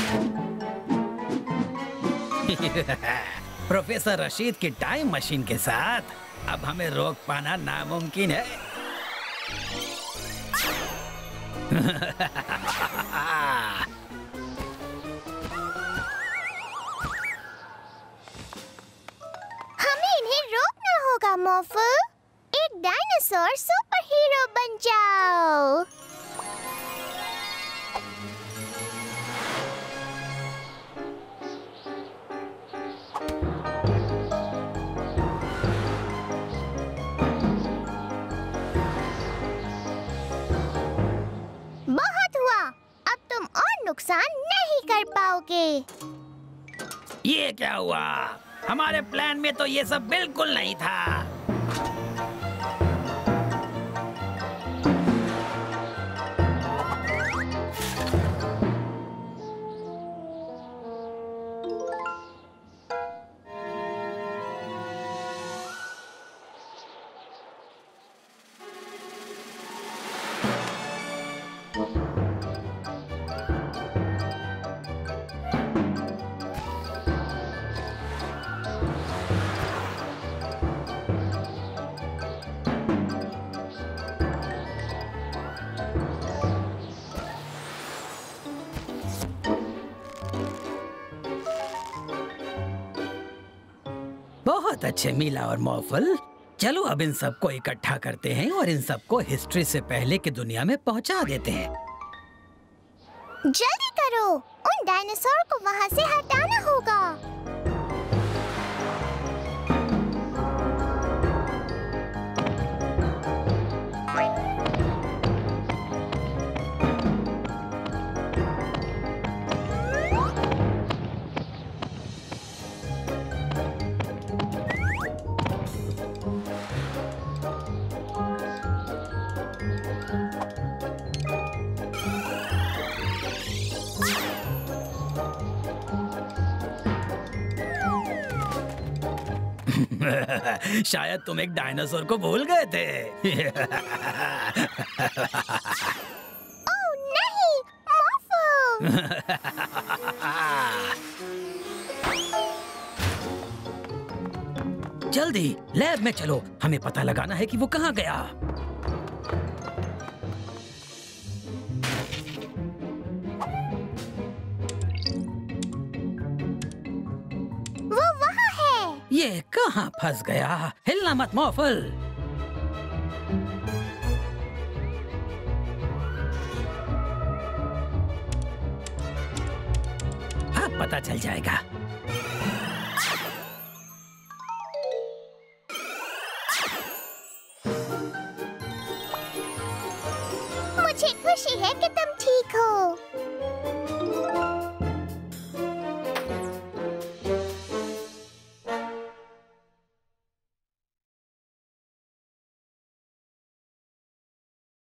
Professor Rashid की time machine के साथ अब हमें रोक पाना नामुमकिन है। हमें इन्हें रोकना होगा मॉर्फल। एक डायनासोर सुपर हीरो बन जाओ। बहुत हुआ, अब तुम और नुकसान नहीं कर पाओगे। ये क्या हुआ? हमारे प्लान में तो ये सब बिल्कुल नहीं था। बहुत अच्छे मीला और मॉर्फल, चलो अब इन सबको इकट्ठा करते हैं और इन सबको हिस्ट्री से पहले की दुनिया में पहुंचा देते हैं। जल्दी करो, उन डायनासोर को वहाँ से हटाना होगा। शायद तुम एक डायनासोर को भूल गए थे। ओह नहीं, मॉर्फल! जल्दी लैब में चलो, हमें पता लगाना है कि वो कहाँ गया। वो वहाँ है। ये कहाँ फंस गया? हिलना मत मॉर्फल। अब पता चल जाएगा। मुझे खुशी है कि तुम ठीक हो।